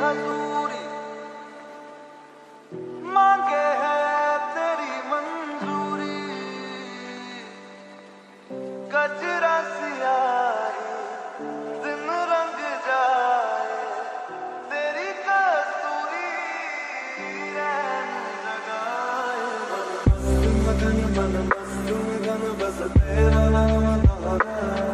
अधूरी मांगे है तेरी मंजूरी। कजरा सियाही दिन रंग जाए तेरी कसूरी रैन जगाए। मन मस्त मगन मन मस्त मगन बस तेरा नाम दोहराए।